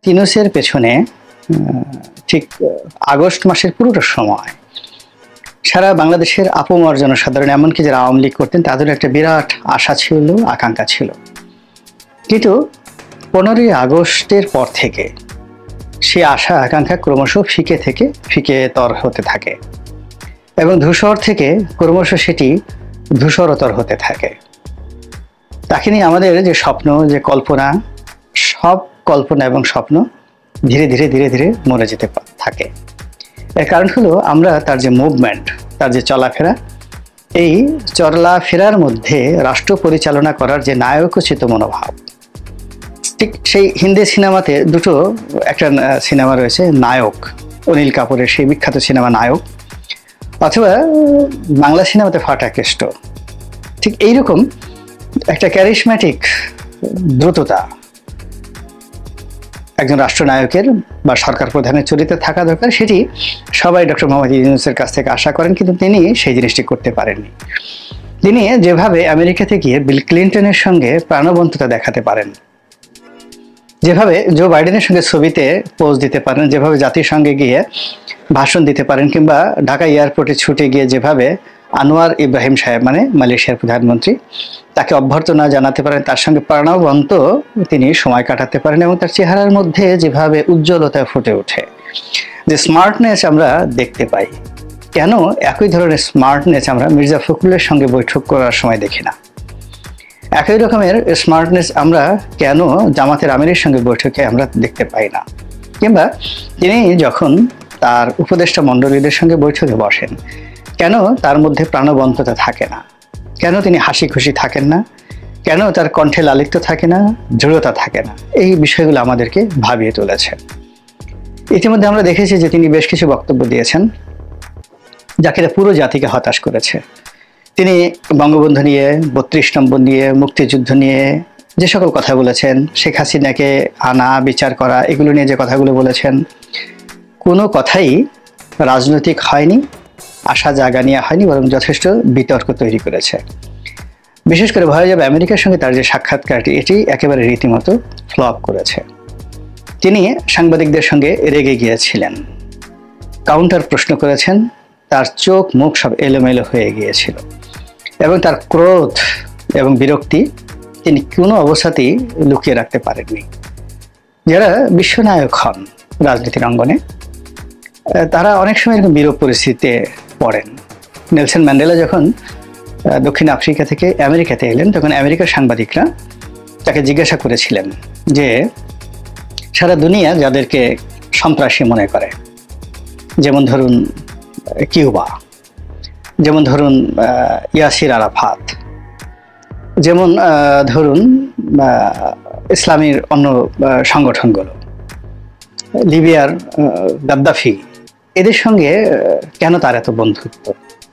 তিনুসের পেছনে ঠিক আগস্ট মাসের পুরোটা সময় সারা বাংলাদেশের আপামর জনসাধারণ, এমনকি যারা আওয়ামী লীগ করতেন, তাদের একটা বিরাট আশা ছিল, আকাঙ্ক্ষা ছিল। কিন্তু 15ই আগস্টের পর থেকে সে আশা আকাঙ্ক্ষা ক্রমশ ফিকে থেকে ফিকেতর হতে থাকে এবং ধূসর থেকে ক্রমশ সেটি ধূসরতর হতে থাকে। তাকে নিয়ে আমাদের যে স্বপ্ন, যে কল্পনা, সব কল্পনা এবং স্বপ্ন ধীরে ধীরে ধীরে ধীরে মরে যেতে থাকে। এর কারণ হলো আমরা তার যে মুভমেন্ট, তার যে চলাফেরা, এই চলাফেরার মধ্যে রাষ্ট্র পরিচালনা করার যে নায়কোচিত মনোভাব। ঠিক সেই হিন্দি সিনেমাতে একটা সিনেমা রয়েছে নায়ক, অনিল কাপুরের সেই বিখ্যাত সিনেমা নায়ক, অথবা বাংলা সিনেমাতে ফাটা কেষ্ট। ঠিক এইরকম একটা ক্যারিশম্যাটিক দ্রুততা একজন রাষ্ট্রনায়কের বা সরকার প্রধানের চরিত্রে থাকা দরকার। সেটি সবাই ডক্টর মোহাম্মদ ইউনূসের কাছ থেকে আশা করেন, কিন্তু তিনি সেই জিনিসটি করতে পারেননি। তিনি যেভাবে আমেরিকাতে গিয়ে বিল ক্লিন্টনের সঙ্গে প্রাণবন্ততা দেখাতে পারেন, যেভাবে জো বাইডেনের সঙ্গে ছবিতে পোজ দিতে পারেন, যেভাবে জাতিসংঘে গিয়ে ভাষণ দিতে পারেন, কিংবা ঢাকা এয়ারপোর্টে ছুটে গিয়ে যেভাবে আনোয়ার ইব্রাহিম সাহেব, মানে মালয়েশিয়ার প্রধানমন্ত্রী, তাকে অভ্যর্থনা জানাতে পারেন, তার সঙ্গে প্রাণবন্ত তিনি সময় কাটাতে পারেন, এবং তার চেহারার মধ্যে যেভাবে উজ্জ্বলতা ফুটে ওঠে, যে স্মার্টনেস আমরা দেখতে পাই। কেন একই ধরনের স্মার্টনেস আমরা মির্জা ফখরুলের সঙ্গে বৈঠক করার সময় দেখি না? একই রকমের স্মার্টনেস আমরা কেন জামাতের আমিরের সঙ্গে বৈঠকে আমরা দেখতে পাই না? কিংবা তিনি যখন তার উপদেষ্টা মণ্ডলীদের সঙ্গে বৈঠকে বসেন, কেন তার মধ্যে প্রাণবন্ততা থাকে না? কেন তিনি হাসি খুশি থাকেন না? কেন তার কণ্ঠে লালিত্য থাকে না, দৃঢ়তা থাকে না? এই বিষয়গুলো আমাদেরকে ভাবিয়ে তুলেছে। ইতিমধ্যে আমরা দেখেছি যে তিনি বেশ কিছু বক্তব্য দিয়েছেন যাকে পুরো জাতিকে হতাশ করেছে। তিনি বঙ্গবন্ধু নিয়ে, 32 নম্বর নিয়ে, মুক্তিযুদ্ধ নিয়ে যে সকল কথা বলেছেন, শেখ হাসিনাকে আনা, বিচার করা, এগুলো নিয়ে যে কথাগুলো বলেছেন, কোনো কথাই রাজনৈতিক হয়নি, আশা জাগা নিয়ে হয়নি, বরং যথেষ্ট বিতর্ক তৈরি করেছে। বিশেষ করে ভয় যাবে আমেরিকার সঙ্গে তার যে সাক্ষাৎকারটি, এটি একেবারে রীতিমতো ফ্লপ করেছে। তিনি সাংবাদিকদের সঙ্গে রেগে গিয়েছিলেন, কাউন্টার প্রশ্ন করেছেন, তার চোখ মুখ সব এলোমেলো হয়ে গিয়েছিল, এবং তার ক্রোধ এবং বিরক্তি তিনি কোনো অবস্থাতেই লুকিয়ে রাখতে পারেননি। যারা বিশ্বনায়ক হন রাজনীতির অঙ্গনে, তারা অনেক সময় এরকম বিরূপ পরিস্থিতিতে পড়েন। নেলসন ম্যান্ডেলা যখন দক্ষিণ আফ্রিকা থেকে আমেরিকাতে এলেন, তখন আমেরিকার সাংবাদিকরা তাকে জিজ্ঞাসা করেছিলেন যে সারা দুনিয়া যাদেরকে সন্ত্রাসী মনে করে, যেমন ধরুন কিউবা, যেমন ধরুন ইয়াসির আরাফাত, যেমন ধরুন ইসলামীর অন্য সংগঠনগুলো, লিবিয়ার গাদ্দাফি, এদের সঙ্গে কেন তার এত বন্ধুত্ব?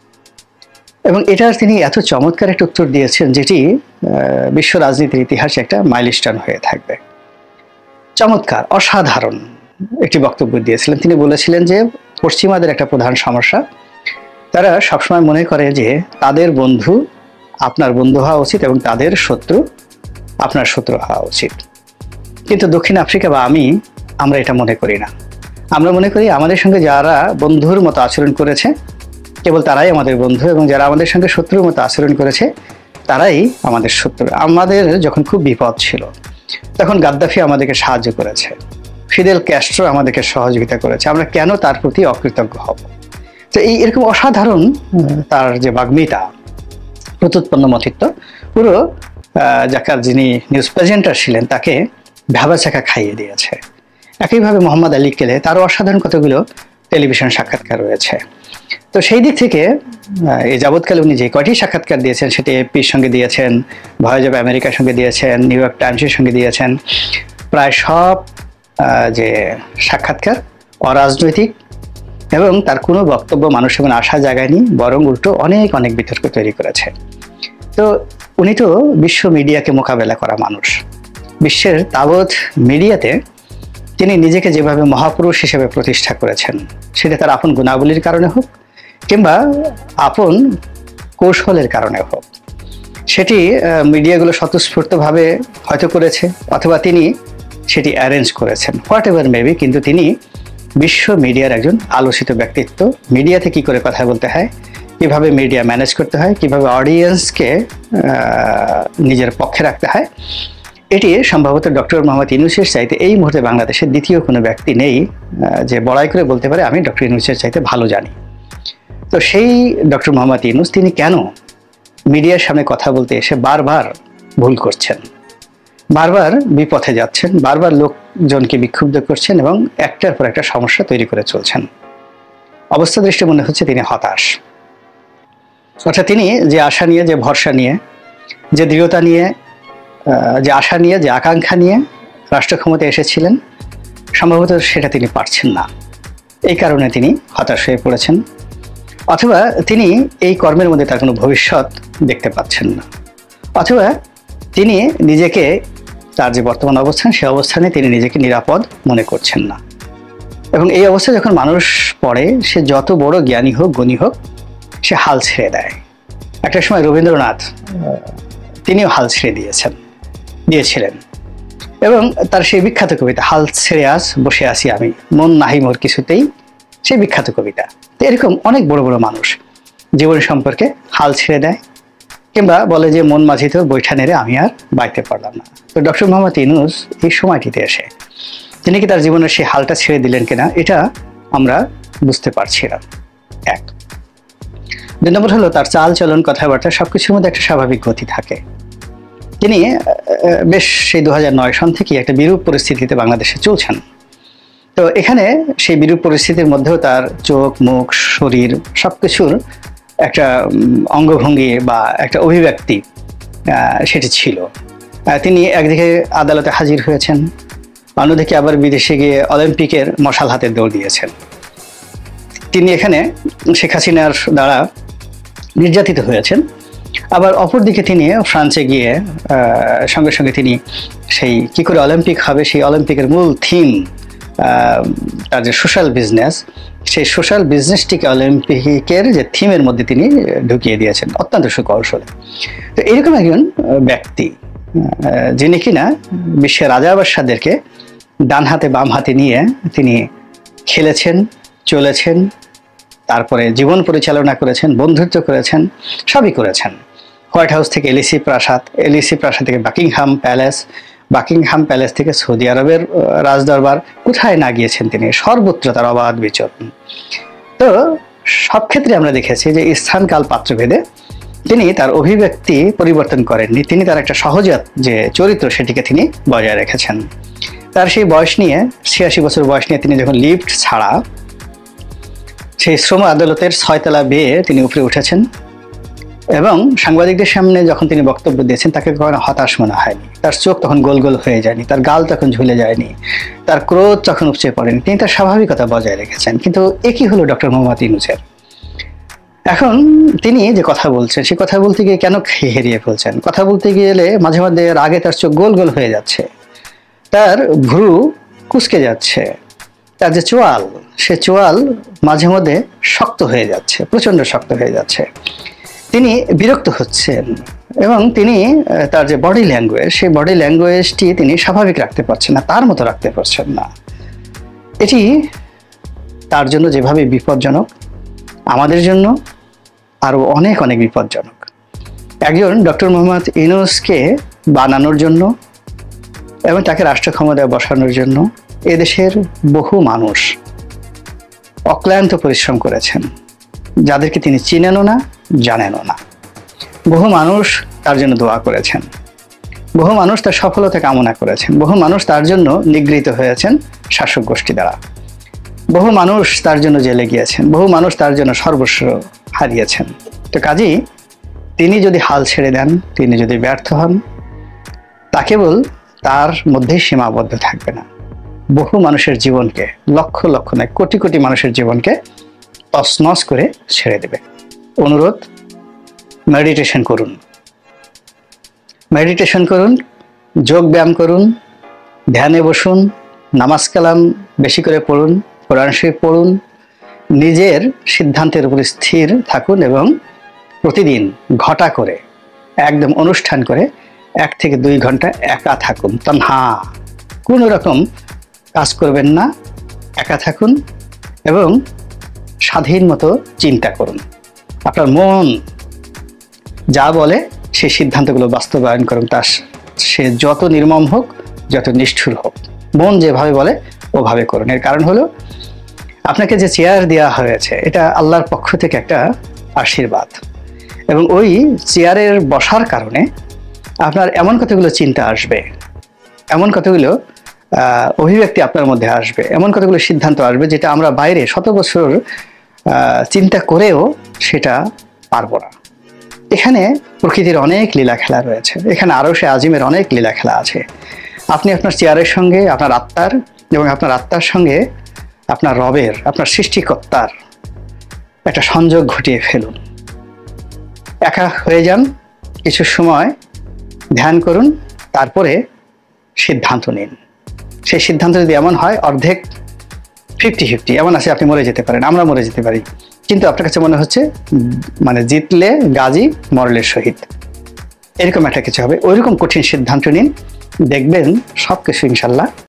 এবং এটার তিনি এত চমৎকার একটা উত্তর দিয়েছেন, যেটি বিশ্ব রাজনীতির ইতিহাসে একটা মাইলস্টোন হয়ে থাকবে। চমৎকার, অসাধারণ একটি বক্তব্য দিয়েছিলেন। তিনি বলেছিলেন যে পশ্চিমাদের একটা প্রধান সমস্যা, তারা সবসময় মনে করে যে তাদের বন্ধু আপনার বন্ধু হওয়া উচিত এবং তাদের শত্রু আপনার শত্রু হওয়া উচিত। কিন্তু দক্ষিণ আফ্রিকা বা আমরা এটা মনে করি না। আমরা মনে করি আমাদের সঙ্গে যারা বন্ধুর মতো আচরণ করেছে কেবল তারাই আমাদের বন্ধু, এবং যারা আমাদের সঙ্গে শত্রুর মতো আচরণ করেছে তারাই আমাদের শত্রু। আমাদের যখন খুব বিপদ ছিল তখন গাদ্দাফি আমাদেরকে সাহায্য করেছে, ফিদেল ক্যাস্ট্রো আমাদেরকে সহযোগিতা করেছে, আমরা কেন তার প্রতি অকৃতজ্ঞ হব? তো এরকম অসাধারণ তার যে বাগ্মিতা, প্রত্যুৎপন্ন মতিত্ব, পুরো যাকার যিনি নিউজ প্রেজেন্টার ছিলেন তাকে ভাবাচাকা খাইয়ে দিয়েছে। একইভাবে মোহাম্মদ আলী কেলে, তারও অসাধারণ কতগুলো টেলিভিশন সাক্ষাৎকার রয়েছে। তো সেই দিক থেকে এই যাবৎকালে উনি যে কয়টি সাক্ষাৎকার দিয়েছেন, সেটি এপির সঙ্গে দিয়েছেন, ভয় যাবে আমেরিকার সঙ্গে দিয়েছেন, নিউ ইয়র্ক টাইমসের সঙ্গে দিয়েছেন, প্রায় সব যে সাক্ষাৎকার অরাজনৈতিক, এবং তার কোনো বক্তব্য মানুষের মনে আশা জাগায়নি, বরং উল্টো অনেক অনেক বিতর্ক তৈরি করেছে। তো উনি তো বিশ্ব মিডিয়াকে মোকাবেলা করা মানুষ। বিশ্বের তাবৎ মিডিয়াতে তিনি নিজেকে যেভাবে মহাপুরুষ হিসেবে প্রতিষ্ঠা করেছেন, সেটা তার আপন গুণাবলীর কারণে হোক কিংবা আপন কৌশলের কারণে হোক, সেটি মিডিয়াগুলো স্বতঃস্ফূর্তভাবে হয়তো করেছে, অথবা তিনি সেটি অ্যারেঞ্জ করেছেন, হোয়াট এভার মেবি, কিন্তু তিনি বিশ্ব মিডিয়ার একজন আলোচিত ব্যক্তিত্ব। মিডিয়াতে কি করে কথা বলতে হয়, কিভাবে মিডিয়া ম্যানেজ করতে হয়, কিভাবে অডিয়েন্সকে নিজের পক্ষে রাখতে হয়, এটি সম্ভবত ডক্টর মোহাম্মদ ইউনূসের চাইতে এই মুহূর্তে বাংলাদেশের দ্বিতীয় কোনো ব্যক্তি নেই যে বড়াই করে বলতে পারে আমি ডক্টর ইউনূসের চাইতে ভালো জানি। তো সেই ডক্টর মোহাম্মদ ইউনূস তিনি কেন মিডিয়ার সামনে কথা বলতে এসে বারবার ভুল করছেন, বারবার বিপথে যাচ্ছেন, বারবার লোকজনকে বিক্ষুব্ধ করছেন এবং একটার পর একটা সমস্যা তৈরি করে চলছেন? অবস্থা দৃষ্টি মনে হচ্ছে তিনি হতাশ। অর্থাৎ তিনি যে আশা নিয়ে, যে ভরসা নিয়ে, যে দৃঢ়তা নিয়ে, যে আশা নিয়ে, যে আকাঙ্ক্ষা নিয়ে রাষ্ট্র ক্ষমতায় এসেছিলেন, সম্ভবত সেটা তিনি পারছেন না। এই কারণে তিনি হতাশ হয়ে পড়েছেন, অথবা তিনি এই কর্মের মধ্যে তার কোনো ভবিষ্যৎ দেখতে পাচ্ছেন না, অথবা তিনি নিজেকে, তার যে বর্তমান অবস্থান সে অবস্থানে তিনি নিজেকে নিরাপদ মনে করছেন না। এবং এই অবস্থায় যখন মানুষ পড়ে, সে যত বড় জ্ঞানী হোক, গুণী হোক, সে হাল ছেড়ে দেয়। একটা সময় রবীন্দ্রনাথ তিনিও হাল ছেড়ে দিয়েছিলেন এবং তার সেই বিখ্যাত কবিতা হাল ছেড়ে আজ বসে আছি আমি, মন নাহি মোর কিছুতেই, সেই বিখ্যাত কবিতা। তো এরকম অনেক বড় বড় মানুষ জীবন সম্পর্কে হাল ছেড়ে দেয়, কিংবা বলে যে মন মাঝি তো বৈঠা নেড়ে আমি আর বাইতে পারলাম না। তো ডক্টর মোহাম্মদ ইউনূস এই সময়টিতে এসে তিনি কি তার জীবনের সেই হালটা ছেড়ে দিলেন কিনা, এটা আমরা বুঝতে পারছি না। এক, দুই নম্বর হলো তার চাল চলন, কথাবার্তা সবকিছুর মধ্যে একটা স্বাভাবিক গতি থাকে। তিনি বেশ সেই 2009 সন থেকে একটা বিরূপ পরিস্থিতিতে বাংলাদেশে চলছেন। তো এখানে সেই বিরূপ পরিস্থিতির মধ্যেও তার চোখ, মুখ, শরীর সবকিছুর একটা অঙ্গভঙ্গি বা একটা অভিব্যক্তি সেটি ছিল। তিনি একদিকে আদালতে হাজির হয়েছেন, অন্যদিকে আবার বিদেশে গিয়ে অলিম্পিকের মশাল হাতে দৌড় দিয়েছেন। তিনি এখানে শেখ হাসিনার দ্বারা নির্যাতিত হয়েছেন, আবার অপরদিকে তিনি ফ্রান্সে গিয়ে সঙ্গে সঙ্গে তিনি সেই কি করে অলিম্পিক হবে, সেই অলিম্পিকের মূল থিম, তার যে সোশ্যাল বিজনেস, সেই সোশ্যাল বিজনেসটিকে অলিম্পিকের যে থিমের মধ্যে তিনি ঢুকিয়ে দিয়েছেন অত্যন্ত সুকৌশলে। তো এরকম একজন ব্যক্তি যিনি কিনা বিশ্বের রাজা বাদশাদেরকে ডান হাতে বাম হাতে নিয়ে তিনি খেলেছেন, চলেছেন, তারপরে জীবন পরিচালনা করেছেন, বন্ধুত্ব করেছেন, সবই করেছেন। হোয়াইট হাউস থেকে এলিসি প্রাসাদ, এলিসি প্রাসাদ থেকে বাকিংহাম প্যালেস, বাকিংহাম প্যালেস থেকে সৌদি আরবের রাজদরবার, কোথায় না গিয়েছেন তিনি, সর্বত্র তার অবাধ বিচরণ। তো সব ক্ষেত্রে আমরা দেখেছি যে স্থান কাল পাত্রভেদে তিনি তার অভিব্যক্তি পরিবর্তন করেননি। তিনি তার একটা সহজাত যে চরিত্র সেটিকে তিনি বজায় রেখেছেন। তার সেই বয়স নিয়ে, 86 বছর বয়স নিয়ে তিনি যখন লিফট ছাড়া সেই শ্রম আদালতের 6 তলা বেয়ে তিনি উপরে উঠেছেন এবং সাংবাদিকদের সামনে যখন তিনি বক্তব্য দিয়েছেন, তাকে কখনো হতাশ মনে হয়নি। তার চোখ তখন গোল গোল হয়ে যায়নি, তার গাল তখন ঝুলে যায়নি, তার ক্রোধ তখন উপচে পড়েনি। তিনি তার স্বাভাবিকতা বজায় রেখেছেন। কিন্তু একই হলো ডক্টর মোহাম্মদ ইউনূসের। এখন তিনি যে কথা বলছেন, সে কথা বলতে গিয়ে কেন হেরিয়ে ফেলছেন? কথা বলতে গেলে মাঝে মাঝে রাগে তার চোখ গোল গোল হয়ে যাচ্ছে, তার ভ্রু কুঁচকে যাচ্ছে, তার যে চোয়াল, সে চোয়াল মাঝে মধ্যে শক্ত হয়ে যাচ্ছে, প্রচন্ড শক্ত হয়ে যাচ্ছে। তিনি বিরক্ত হচ্ছেন এবং তিনি তার যে বডি ল্যাঙ্গুয়েজ, সেই বডি ল্যাঙ্গুয়েজটি তিনি স্বাভাবিক রাখতে পারছেন না, তার মতো রাখতে পারছেন না। এটি তার জন্য যেভাবে বিপজ্জনক, আমাদের জন্য আরো অনেক অনেক বিপজ্জনক। একজন ডক্টর মোহাম্মদ ইউনূসকে বানানোর জন্য এবং তাকে রাষ্ট্র ক্ষমতায় বসানোর জন্য এদেশের বহু মানুষ অক্লান্ত পরিশ্রম করেছেন, যাদেরকে তিনি চিনেনও না, জানেনও না। বহু মানুষ তার জন্য দোয়া করেছেন, বহু মানুষ তার সফলতা কামনা করেছেন, বহু মানুষ তার জন্য নিগৃহীত হয়েছেন শাসক গোষ্ঠী দ্বারা, বহু মানুষ তার জন্য জেলে গিয়েছেন, বহু মানুষ তার জন্য সর্বস্ব হারিয়েছেন। তো কাজেই তিনি যদি হাল ছেড়ে দেন, তিনি যদি ব্যর্থ হন, তা কেবল তার মধ্যেই সীমাবদ্ধ থাকবে না, বহু মানুষের জীবনকে, লক্ষ লক্ষ নয় কোটি কোটি মানুষের জীবনকে তছনছ করে ছেড়ে দেবে। অনুরোধ, মেডিটেশন করুন, মেডিটেশন করুন, যোগ ব্যায়াম করুন, ধ্যানে বসুন, নামাজ কালাম বেশি করে পড়ুন, কোরআন শরীফ পড়ুন, নিজের সিদ্ধান্তের উপর স্থির থাকুন এবং প্রতিদিন ঘটা করে, একদম অনুষ্ঠান করে 1 থেকে 2 ঘন্টা একা থাকুন, তন্হা, কোনো রকম কাজ করবেন না, একা থাকুন এবং স্বাধীন মতো চিন্তা করুন। আপনার মন যা বলে সেই সিদ্ধান্তগুলো বাস্তবায়ন করুন, তা সে যত নির্মম হোক, যত নিষ্ঠুর হোক, মন যেভাবে বলে ওভাবে করুন। এর কারণ হলো আপনাকে যে চেয়ার দেওয়া হয়েছে এটা আল্লাহর পক্ষ থেকে একটা আশীর্বাদ, এবং ওই চেয়ারের বসার কারণে আপনার এমন কতগুলো চিন্তা আসবে, এমন কতগুলো অভিব্যক্তি আপনার মধ্যে আসবে, এমন কতগুলো সিদ্ধান্ত আসবে যেটা আমরা বাইরে শত বছর চিন্তা করেও সেটা পারবো না। এখানে প্রকৃতির অনেক লীলা খেলা রয়েছে, এখানে আরশে আজিমের অনেক লীলা খেলা আছে। আপনি আপনার চেয়ারের সঙ্গে আপনার আত্মার এবং আপনার আত্মার সঙ্গে আপনার রবের, আপনার সৃষ্টিকর্তার একটা সংযোগ ঘটিয়ে ফেলুন। একা হয়ে যান, কিছু সময় ধ্যান করুন, তারপরে সিদ্ধান্ত নিন। সেই সিদ্ধান্ত যদি এমন হয় অর্ধেক 50-50, এমন আছে আপনি মরে যেতে পারেন, আমরা মরে যেতে পারি, কিন্তু আপনার কাছে মনে হচ্ছে মানে জিতলে গাজী, মরলে শহীদ, এরকম একটা কিছু হবে। ওইরকম কঠিন সিদ্ধান্ত নিন, দেখবেন সব কিছু ইনশাল্লাহ